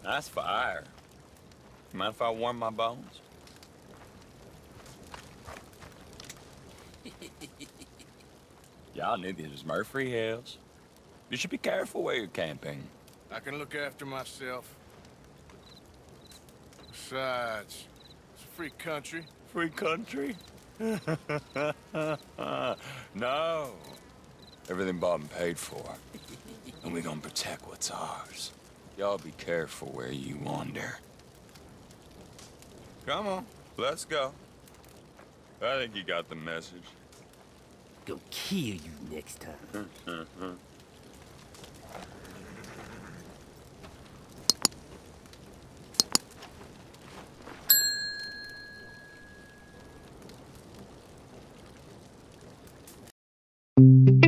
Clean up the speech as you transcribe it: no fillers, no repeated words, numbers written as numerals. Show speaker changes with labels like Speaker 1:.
Speaker 1: Nice fire. Mind if I warm my bones? Y'all knew these was Murfy Hills. You should be careful where you're camping.
Speaker 2: I can look after myself. Besides, it's a free country.
Speaker 1: Free country? No. Everything bought and paid for. And we gonna protect what's ours. Y'all be careful where you wander. Come on, let's go. I think you got the message.
Speaker 3: Gonna kill you next time.